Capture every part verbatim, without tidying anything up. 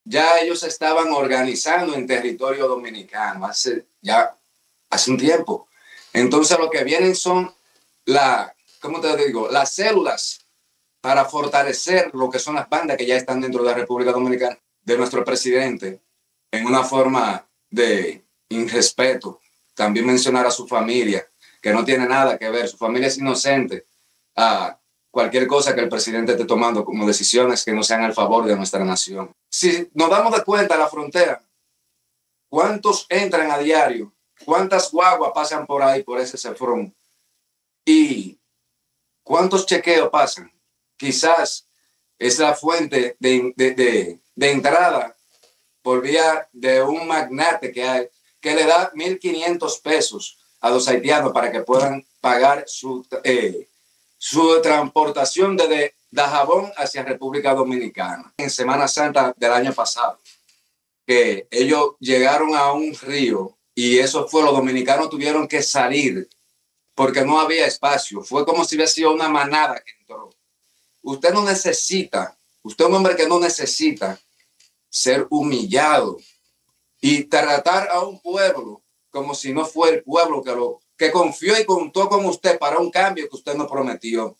ya ellos estaban organizando en territorio dominicano hace ya hace un tiempo. Entonces lo que vienen son la, ¿cómo te digo? Las células para fortalecer lo que son las bandas que ya están dentro de la República Dominicana, de nuestro presidente, en una forma de irrespeto. También mencionar a su familia, que no tiene nada que ver, su familia es inocente a cualquier cosa que el presidente esté tomando como decisiones que no sean al favor de nuestra nación. Si nos damos de cuenta a la frontera, ¿cuántos entran a diario? ¿Cuántas guaguas pasan por ahí, por ese cefrón? ¿Y cuántos chequeos pasan? Quizás es la fuente de, de, de, de entrada por vía de un magnate que hay, que le da mil quinientos pesos a los haitianos para que puedan pagar su, eh, su transportación desde Dajabón hacia República Dominicana. En Semana Santa del año pasado, que ellos llegaron a un río y eso fue, los dominicanos tuvieron que salir porque no había espacio. Fue como si hubiera sido una manada que entró. Usted no necesita, usted es un hombre que no necesita ser humillado y tratar a un pueblo como si no fuera el pueblo que, lo, que confió y contó con usted para un cambio que usted no prometió.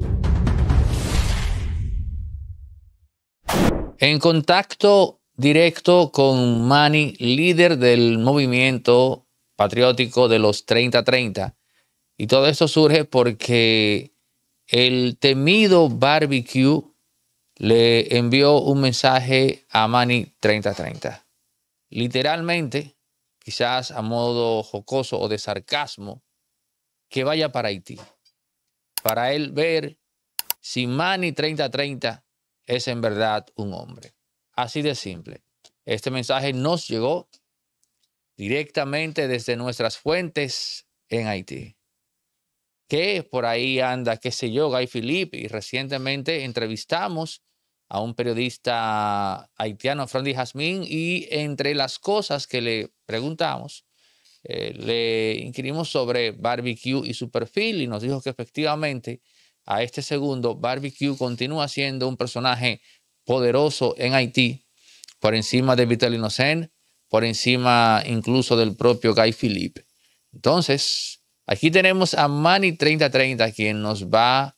En contacto directo con Manny, líder del movimiento patriótico de los treinta treinta. Y todo esto surge porque el temido Barbecue le envió un mensaje a Manny treinta treinta. Literalmente, quizás a modo jocoso o de sarcasmo, que vaya para Haití. Para él ver si Manny treinta treinta es en verdad un hombre. Así de simple. Este mensaje nos llegó directamente desde nuestras fuentes en Haití. Que por ahí anda, qué sé yo, Guy Philippe, y recientemente entrevistamos a un periodista haitiano, Frandy Jasmine, y entre las cosas que le preguntamos, eh, le inquirimos sobre Barbecue y su perfil, y nos dijo que efectivamente a este segundo, Barbecue continúa siendo un personaje poderoso en Haití, por encima de Vital Innocent, por encima incluso del propio Guy Philippe. Entonces, aquí tenemos a Manny treinta treinta, quien nos va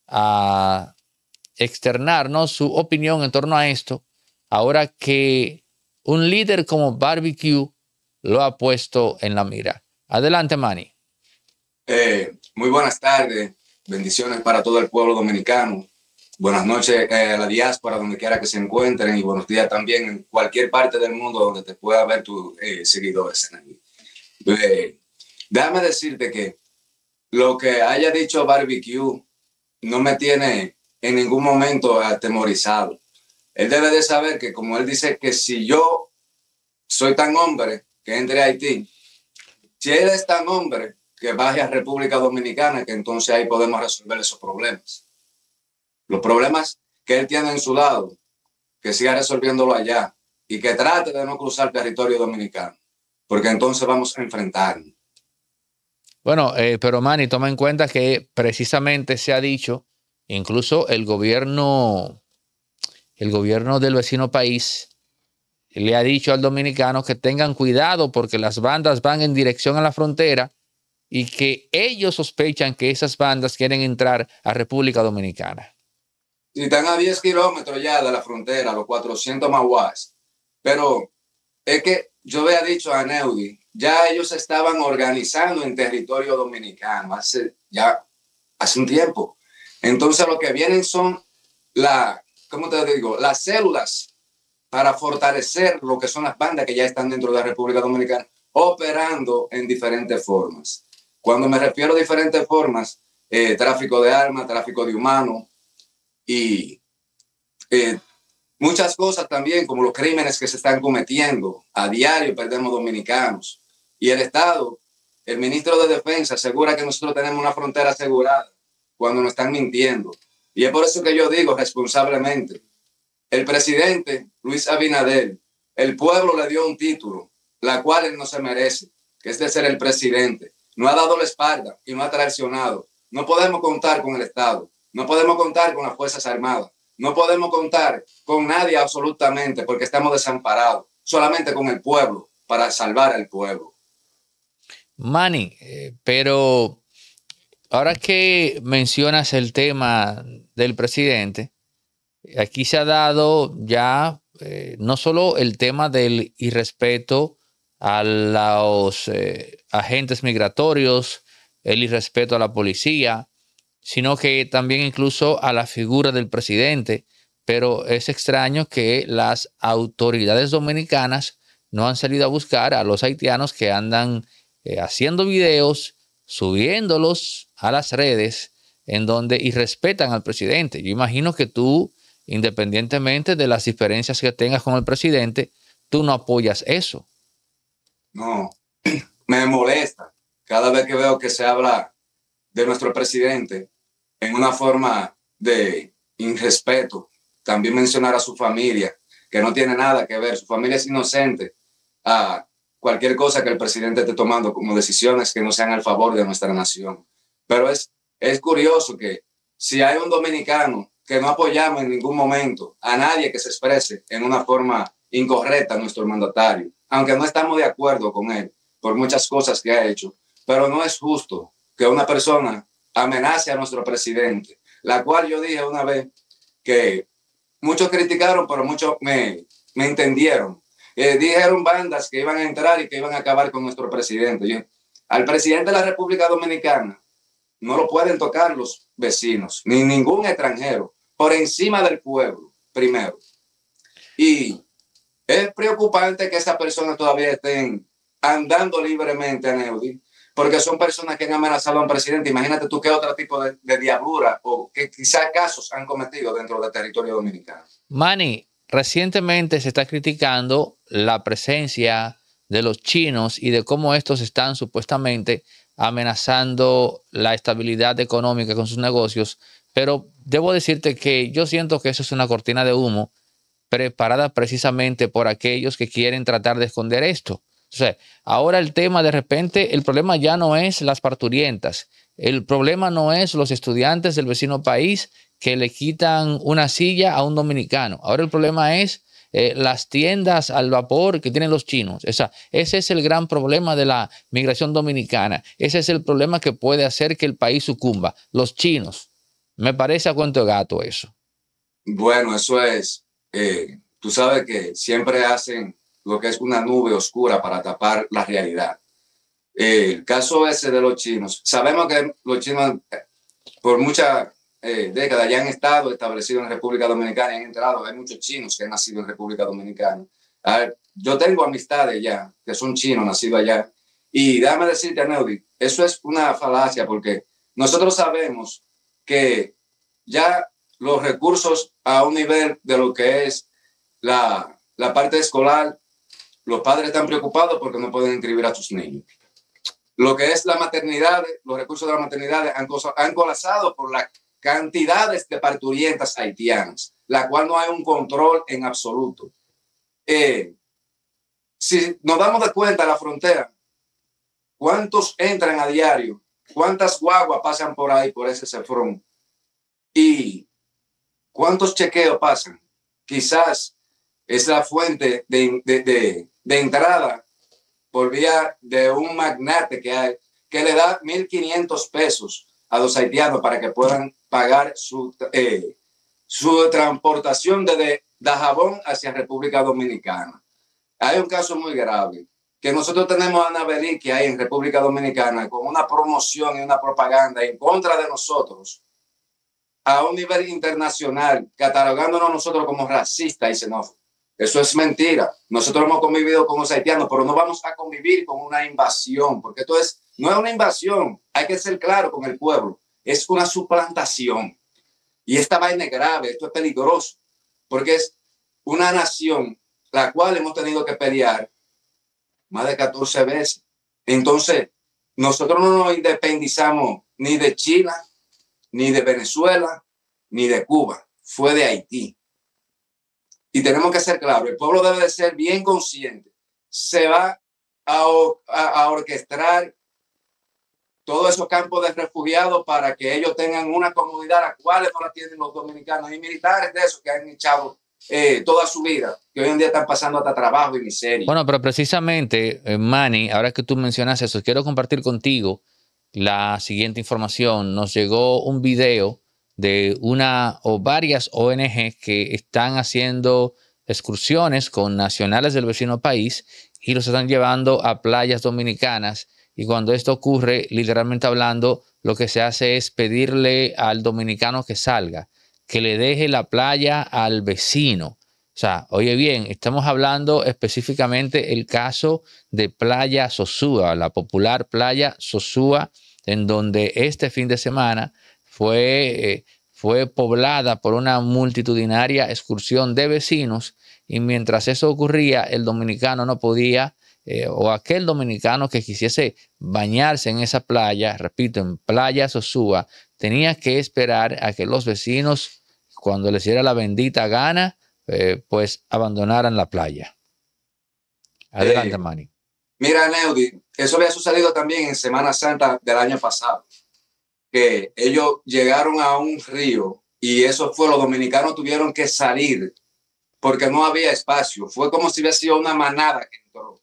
a externarnos su opinión en torno a esto, ahora que un líder como Barbecue lo ha puesto en la mira. Adelante, Manny. Eh, muy buenas tardes, bendiciones para todo el pueblo dominicano. Buenas noches eh, a la diáspora, donde quiera que se encuentren, y buenos días también en cualquier parte del mundo donde te pueda ver tus eh, seguidores. Eh, déjame decirte que lo que haya dicho Barbecue no me tiene en ningún momento atemorizado. Él debe de saber que, como él dice, que si yo soy tan hombre que entre a Haití, si él es tan hombre que baje a República Dominicana, que entonces ahí podemos resolver esos problemas. Los problemas que él tiene en su lado, que siga resolviéndolo allá y que trate de no cruzar territorio dominicano, porque entonces vamos a enfrentarnos. Bueno, eh, pero Manny, toma en cuenta que precisamente se ha dicho, incluso el gobierno, el gobierno del vecino país le ha dicho al dominicano que tengan cuidado porque las bandas van en dirección a la frontera y que ellos sospechan que esas bandas quieren entrar a República Dominicana. Y están a diez kilómetros ya de la frontera, los cuatrocientos maguas. Pero es que yo había dicho a Neudi, ya ellos estaban organizando en territorio dominicano hace ya hace un tiempo. Entonces lo que vienen son la, ¿cómo te digo? Las células para fortalecer lo que son las bandas que ya están dentro de la República Dominicana, operando en diferentes formas. Cuando me refiero a diferentes formas, eh, tráfico de armas, tráfico de humanos y eh, muchas cosas también, como los crímenes que se están cometiendo. A diario perdemos dominicanos. Y el Estado, el ministro de Defensa, asegura que nosotros tenemos una frontera asegurada cuando nos están mintiendo. Y es por eso que yo digo responsablemente, el presidente Luis Abinader, el pueblo le dio un título, la cual él no se merece, que es de ser el presidente. No ha dado la espalda y no ha traicionado. No podemos contar con el Estado. No podemos contar con las Fuerzas Armadas. no podemos contar con nadie absolutamente porque estamos desamparados, solamente con el pueblo para salvar al pueblo. Manny, eh, pero ahora que mencionas el tema del presidente, aquí se ha dado ya eh, no solo el tema del irrespeto a los eh, agentes migratorios, el irrespeto a la policía, sino que también incluso a la figura del presidente. Pero es extraño que las autoridades dominicanas no han salido a buscar a los haitianos que andan eh, haciendo videos, subiéndolos a las redes, en donde irrespetan al presidente. Yo imagino que tú, independientemente de las diferencias que tengas con el presidente, tú no apoyas eso. No, me molesta cada vez que veo que se habla de nuestro presidente en una forma de irrespeto. También mencionar a su familia, que no tiene nada que ver. Su familia es inocente a cualquier cosa que el presidente esté tomando como decisiones que no sean al favor de nuestra nación. Pero es, es curioso que si hay un dominicano que no apoyamos en ningún momento a nadie que se exprese en una forma incorrecta a nuestro mandatario, aunque no estamos de acuerdo con él por muchas cosas que ha hecho, pero no es justo que una persona amenace a nuestro presidente, la cual yo dije una vez que muchos criticaron, pero muchos me, me entendieron. Eh, dijeron bandas que iban a entrar y que iban a acabar con nuestro presidente. Yo, al presidente de la República Dominicana no lo pueden tocar los vecinos, ni ningún extranjero, por encima del pueblo, primero. Y es preocupante que esas personas todavía estén andando libremente a Neudi, porque son personas que han amenazado a un presidente. Imagínate tú qué otro tipo de, de diablura o qué quizás casos han cometido dentro del territorio dominicano. Manny, recientemente se está criticando la presencia de los chinos y de cómo estos están supuestamente amenazando la estabilidad económica con sus negocios, pero debo decirte que yo siento que eso es una cortina de humo preparada precisamente por aquellos que quieren tratar de esconder esto. O sea, ahora el tema de repente, el problema ya no es las parturientas, el problema no es los estudiantes del vecino país que le quitan una silla a un dominicano. Ahora el problema es eh, las tiendas al vapor que tienen los chinos. O sea, ese es el gran problema de la migración dominicana. Ese es el problema que puede hacer que el país sucumba. Los chinos. Me parece a cuento de gato eso. Bueno, eso es, eh, tú sabes que siempre hacen lo que es una nube oscura para tapar la realidad. Eh, el caso ese de los chinos, sabemos que los chinos por muchas eh, décadas ya han estado establecidos en República Dominicana y han entrado, hay muchos chinos que han nacido en República Dominicana. A ver, yo tengo amistades ya que son chinos nacidos allá y déjame decirte, Aneudi, eso es una falacia porque nosotros sabemos que ya los recursos a un nivel de lo que es la, la parte escolar, los padres están preocupados porque no pueden inscribir a sus niños. Lo que es la maternidad, los recursos de la maternidad han, han colapsado por las cantidades de parturientas haitianas, la cual no hay un control en absoluto. Eh, si nos damos de cuenta a la frontera, ¿cuántos entran a diario? ¿Cuántas guaguas pasan por ahí, por ese cefrón? ¿Y cuántos chequeos pasan? Quizás es la fuente de, de, de, de entrada por vía de un magnate que hay, que le da mil quinientos pesos a los haitianos para que puedan pagar su, eh, su transportación desde Dajabón hacia República Dominicana. Hay un caso muy grave, que nosotros tenemos a Ana Belí, que hay en República Dominicana, con una promoción y una propaganda en contra de nosotros, a un nivel internacional, catalogándonos nosotros como racistas y xenófobos. Eso es mentira. Nosotros hemos convivido con los haitianos, pero no vamos a convivir con una invasión, porque esto es, no es una invasión, hay que ser claro con el pueblo, es una suplantación. Y esta vaina es grave, esto es peligroso, porque es una nación la cual hemos tenido que pelear más de catorce veces. Entonces, nosotros no nos independizamos ni de China, ni de Venezuela, ni de Cuba, fue de Haití. Y tenemos que ser claros, el pueblo debe de ser bien consciente. Se va a, a, a orquestar todos esos campos de refugiados para que ellos tengan una comunidad, la cual no la tienen los dominicanos, y militares de esos que han echado eh, toda su vida, que hoy en día están pasando hasta trabajo y miseria. Bueno, pero precisamente, eh, Manny, ahora que tú mencionas eso, quiero compartir contigo la siguiente información. Nos llegó un video de una o varias O N G que están haciendo excursiones con nacionales del vecino país y los están llevando a playas dominicanas. Y cuando esto ocurre, literalmente hablando, lo que se hace es pedirle al dominicano que salga, que le deje la playa al vecino. O sea, oye bien, estamos hablando específicamente el caso de Playa Sosúa, la popular Playa Sosúa, en donde este fin de semana fue, eh, fue poblada por una multitudinaria excursión de vecinos, y mientras eso ocurría, el dominicano no podía, eh, o aquel dominicano que quisiese bañarse en esa playa, repito, en Playa Sosúa, tenía que esperar a que los vecinos, cuando les diera la bendita gana, eh, pues abandonaran la playa. Adelante, Eh, Manny. Mira, Neudi, eso había sucedido también en Semana Santa del año pasado, que ellos llegaron a un río y eso fue, los dominicanos tuvieron que salir porque no había espacio. Fue como si hubiera sido una manada que entró.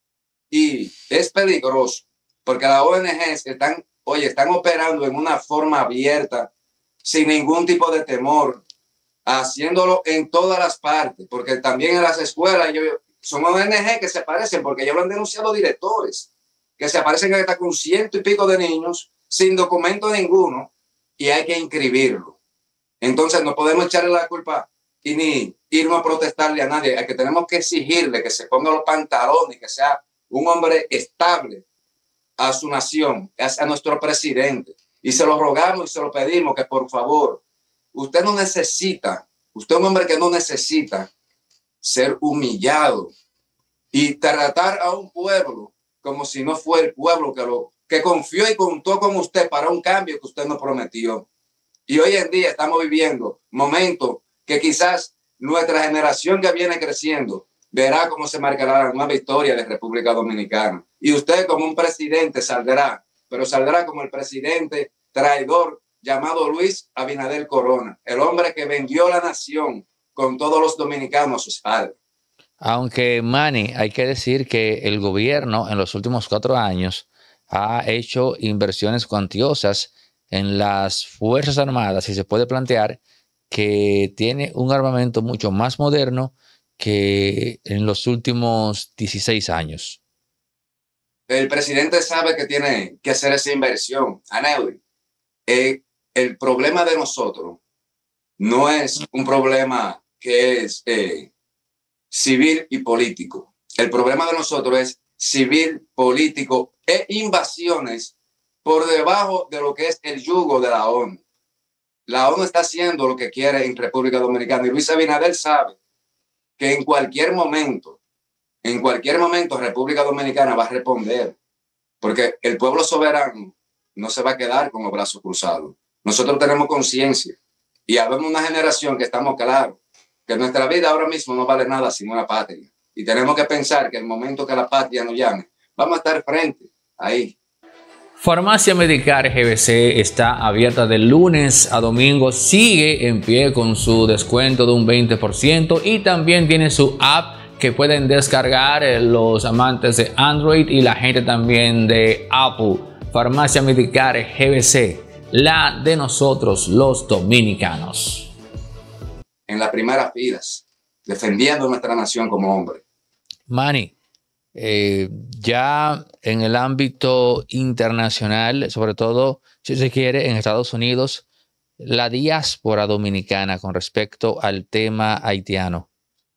Y es peligroso porque las O N Ges están, oye, están operando en una forma abierta, sin ningún tipo de temor, haciéndolo en todas las partes, porque también en las escuelas ellos, son O N G que se aparecen, porque ya lo han denunciado directores, que se aparecen hasta con ciento y pico de niños sin documento ninguno y hay que inscribirlo. Entonces no podemos echarle la culpa y ni irnos a protestarle a nadie. Hay que tenemos que exigirle que se ponga los pantalones y que sea un hombre estable a su nación, a nuestro presidente. Y se lo rogamos y se lo pedimos que por favor, usted no necesita, usted es un hombre que no necesita ser humillado y tratar a un pueblo como si no fue el pueblo que lo que confió y contó con usted para un cambio que usted nos prometió. Y hoy en día estamos viviendo momentos que quizás nuestra generación que viene creciendo verá cómo se marcará la nueva historia de República Dominicana. Y usted como un presidente saldrá, pero saldrá como el presidente traidor llamado Luis Abinader Corona, el hombre que vendió la nación con todos los dominicanos a su espalda. Aunque, Manny, hay que decir que el gobierno en los últimos cuatro años ha hecho inversiones cuantiosas en las Fuerzas Armadas y se puede plantear que tiene un armamento mucho más moderno que en los últimos dieciséis años. El presidente sabe que tiene que hacer esa inversión. Aneudi, eh, el problema de nosotros no es un problema que es eh, civil y político. El problema de nosotros es civil, político e invasiones por debajo de lo que es el yugo de la ONU. La ONU está haciendo lo que quiere en República Dominicana y Luis Abinader sabe que en cualquier momento, en cualquier momento República Dominicana va a responder, porque el pueblo soberano no se va a quedar con los brazos cruzados. Nosotros tenemos conciencia y habemos una generación que estamos claros que nuestra vida ahora mismo no vale nada sin una patria. Y tenemos que pensar que el momento que la patria nos llame, vamos a estar frente ahí. Farmacia Medicare G B C está abierta de lunes a domingo, sigue en pie con su descuento de un veinte por ciento y también tiene su app que pueden descargar los amantes de Android y la gente también de Apple. Farmacia Medicare G B C, la de nosotros los dominicanos. En las primeras filas, defendiendo nuestra nación como hombre. Manny, eh, ya en el ámbito internacional, sobre todo si se quiere en Estados Unidos, la diáspora dominicana con respecto al tema haitiano.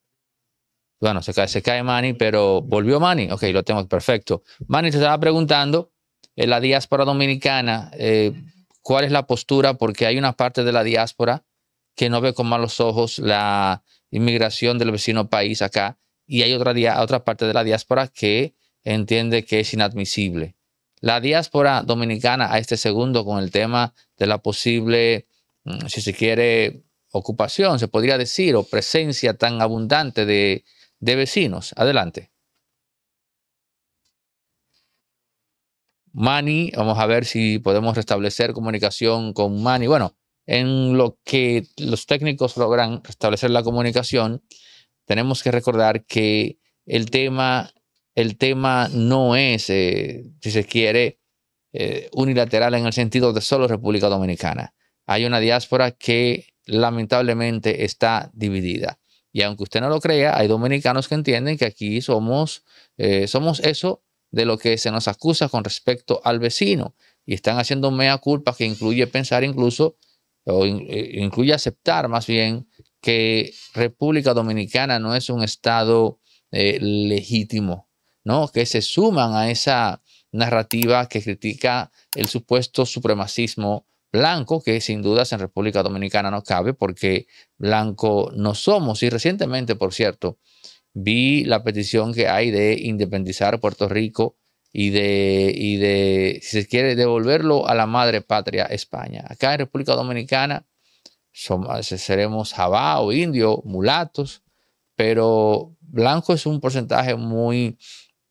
Bueno, se cae, se cae Manny, pero volvió Manny. Ok, lo tengo perfecto. Manny, te estaba preguntando, en eh, la diáspora dominicana, eh, ¿cuál es la postura? Porque hay una parte de la diáspora que no ve con malos ojos la inmigración del vecino país acá, y hay otra, otra parte de la diáspora que entiende que es inadmisible. La diáspora dominicana a este segundo con el tema de la posible, si se quiere, ocupación, se podría decir, o presencia tan abundante de, de vecinos. Adelante. Manny, vamos a ver si podemos restablecer comunicación con Manny. Bueno, en lo que los técnicos logran restablecer la comunicación, tenemos que recordar que el tema, el tema no es, eh, si se quiere, eh, unilateral en el sentido de solo República Dominicana. Hay una diáspora que lamentablemente está dividida. Y aunque usted no lo crea, hay dominicanos que entienden que aquí somos, eh, somos eso de lo que se nos acusa con respecto al vecino. Y están haciendo mea culpa que incluye pensar incluso, o in, eh, incluye aceptar más bien, que República Dominicana no es un estado eh, legítimo, ¿no? Que se suman a esa narrativa que critica el supuesto supremacismo blanco, que sin dudas en República Dominicana no cabe, porque blanco no somos. Y recientemente, por cierto, vi la petición que hay de independizar Puerto Rico y de, y de, si se quiere, devolverlo a la madre patria España. Acá en República Dominicana somos, seremos jabá o indio, mulatos, pero blanco es un porcentaje muy,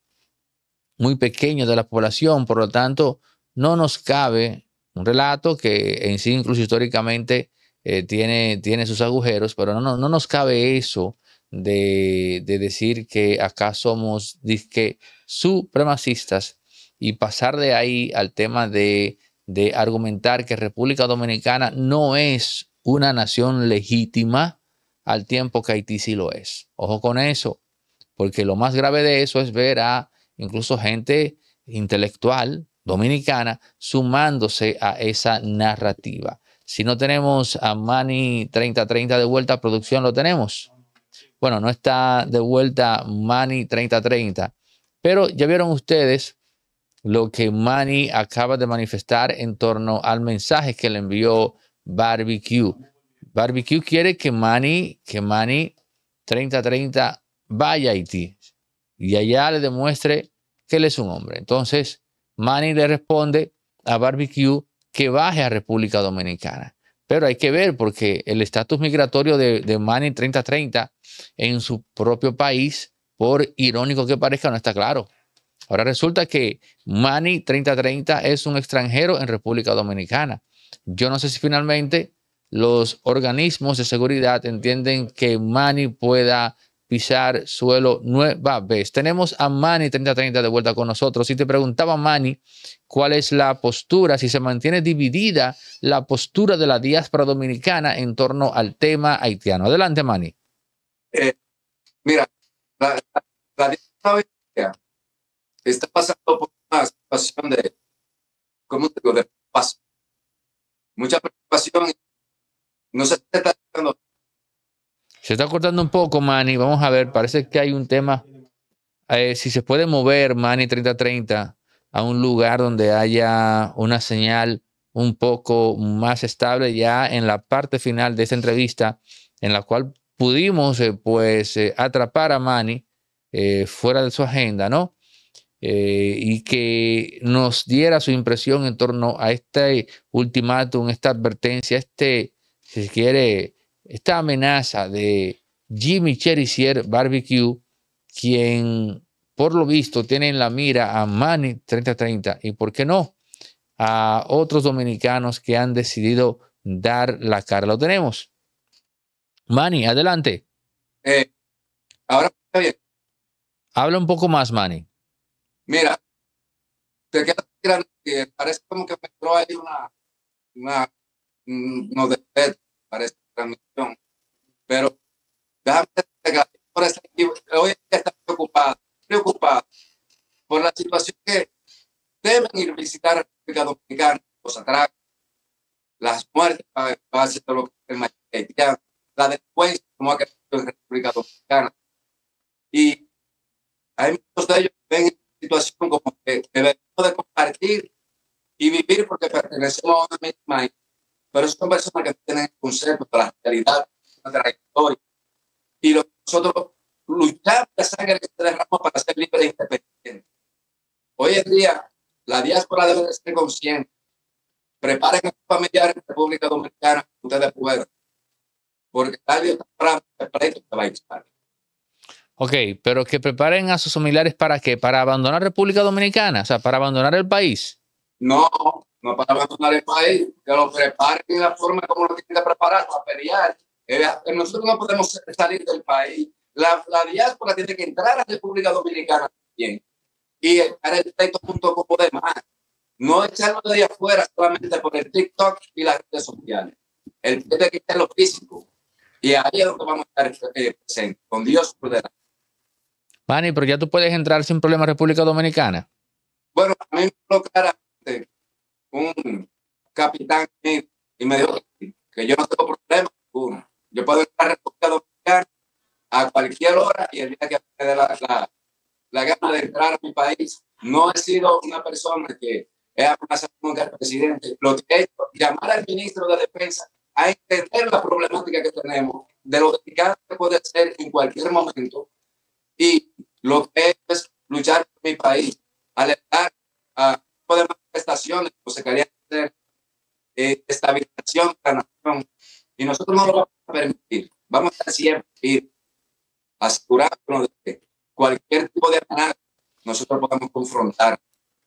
muy pequeño de la población, por lo tanto, no nos cabe un relato que en sí, incluso históricamente, eh, tiene, tiene sus agujeros, pero no, no, no nos cabe eso de, de decir que acá somos disque supremacistas y pasar de ahí al tema de, de argumentar que República Dominicana no es una nación legítima al tiempo que Haití sí lo es. Ojo con eso, porque lo más grave de eso es ver a incluso gente intelectual dominicana sumándose a esa narrativa. Si no tenemos a Manny treinta treinta de vuelta, producción lo tenemos. Bueno, no está de vuelta Manny treinta treinta, pero ya vieron ustedes lo que Manny acaba de manifestar en torno al mensaje que le envió Barbecue. Barbecue quiere que Manny, que Manny treinta treinta vaya a Haití y allá le demuestre que él es un hombre. Entonces, Manny le responde a Barbecue que baje a República Dominicana. Pero hay que ver porque el estatus migratorio de, de Manny treinta treinta en su propio país, por irónico que parezca, no está claro. Ahora resulta que Manny treinta treinta es un extranjero en República Dominicana. Yo no sé si finalmente los organismos de seguridad entienden que Manny pueda pisar suelo nueva vez. Tenemos a Manny treinta treinta de vuelta con nosotros. Si te preguntaba, Manny, cuál es la postura, si se mantiene dividida la postura de la diáspora dominicana en torno al tema haitiano. Adelante, Manny. Eh, mira, la, la, la diáspora está pasando por una situación de, ¿cómo te digo?, de paso. Mucha preocupación. No se está dando. Se está cortando un poco, Manny. Vamos a ver, parece que hay un tema. Eh, si se puede mover Manny treinta treinta a un lugar donde haya una señal un poco más estable ya en la parte final de esta entrevista, en la cual pudimos eh, pues eh, atrapar a Manny eh, fuera de su agenda, ¿no? Eh, y que nos diera su impresión en torno a este ultimátum, esta advertencia, este, si se quiere, esta amenaza de Jimmy Cherisier Barbecue, quien por lo visto tiene en la mira a Manny treinta treinta y, ¿por qué no?, a otros dominicanos que han decidido dar la cara. Lo tenemos. Manny, adelante. Eh, ahora está bien. Habla un poco más, Manny. Mira, te queda grande que parece como que me entró ahí una, una no de parece transmisión, pero déjame decirte que por ese equipo, hoy está preocupada, preocupada por la situación que deben ir a visitar a la República Dominicana, los atracos, las muertes, base de lo que es el mayoría, la delincuencia como ha crecido en la República Dominicana. Y hay muchos de ellos que ven esta situación como que debemos de compartir y vivir porque pertenecemos a una misma, pero son personas que tienen el concepto de la realidad, de la trayectoria. Y lo que nosotros luchamos de sangre que se derrama para ser libres e independientes. Hoy en día, la diáspora debe de ser consciente. Preparen a sus familiares en República Dominicana, ustedes puedan. Porque tal vez el pleito se va a disparar. Ok, pero que preparen a sus familiares ¿para qué? ¿Para abandonar República Dominicana? O sea, ¿para abandonar el país? No, no para abandonar el país, que lo preparen de la forma como lo tienen que preparar para pelear. Eh, nosotros no podemos salir del país. La, la diáspora tiene que entrar a República Dominicana también y estar el texto junto con los demás. No echarlo de afuera solamente por el TikTok y las redes sociales. El tiene que estar lo físico. Y ahí es donde vamos a estar eh, presentes, con Dios por delante. Manny, pero ya tú puedes entrar sin problema a República Dominicana. Bueno, a mí me habló claramente un capitán y me dijo que yo no tengo problema ninguno. Yo puedo entrar a República Dominicana a cualquier hora y el día que me dé la, la, la gana de entrar a mi país. No he sido una persona que he amenazado con el presidente. Lo que he hecho es llamar al ministro de Defensa a entender la problemática que tenemos, de lo delicado que puede ser en cualquier momento. Y lo que he hecho es luchar por mi país, alertar a tipo de manifestaciones que se querían hacer, eh, estabilización de la nación. Y nosotros no lo vamos a permitir. Vamos a estar siempre ir asegurándonos de que cualquier tipo de amenaza nosotros podamos confrontar.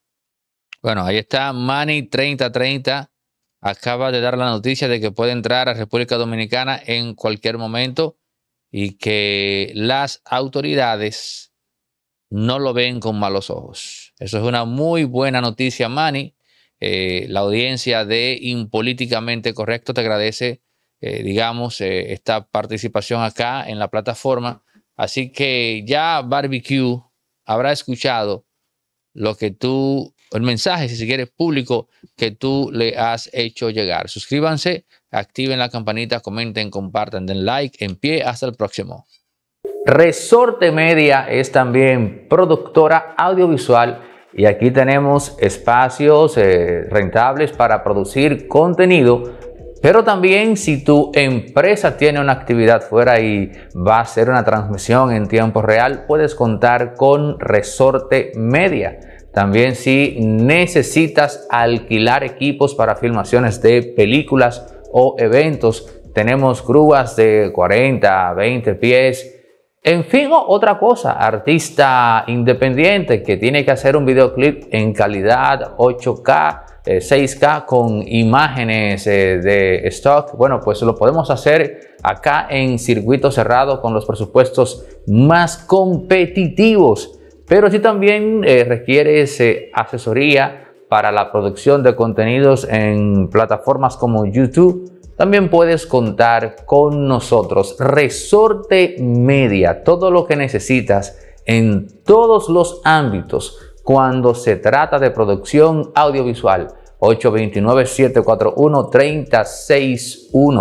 Bueno, ahí está Manny treinta treinta. Acaba de dar la noticia de que puede entrar a República Dominicana en cualquier momento y que las autoridades no lo ven con malos ojos. Eso es una muy buena noticia, Manny. Eh, la audiencia de Impolíticamente Correcto te agradece, eh, digamos, eh, esta participación acá en la plataforma. Así que ya Barbecue habrá escuchado lo que tú, el mensaje, si se quiere, público que tú le has hecho llegar. Suscríbanse, activen la campanita, comenten, compartan, den like. En pie, hasta el próximo. Resorte Media es también productora audiovisual y aquí tenemos espacios eh, rentables para producir contenido, pero también si tu empresa tiene una actividad fuera y va a hacer una transmisión en tiempo real, puedes contar con Resorte Media. También si necesitas alquilar equipos para filmaciones de películas o eventos, tenemos grúas de cuarenta, veinte pies. En fin, otra cosa, artista independiente que tiene que hacer un videoclip en calidad ocho K, eh, seis K con imágenes eh, de stock, bueno, pues lo podemos hacer acá en circuito cerrado con los presupuestos más competitivos. Pero si también eh, requieres eh, asesoría para la producción de contenidos en plataformas como YouTube, también puedes contar con nosotros. Resorte Media, todo lo que necesitas en todos los ámbitos cuando se trata de producción audiovisual. ocho dos nueve, siete cuatro uno, tres cero seis uno.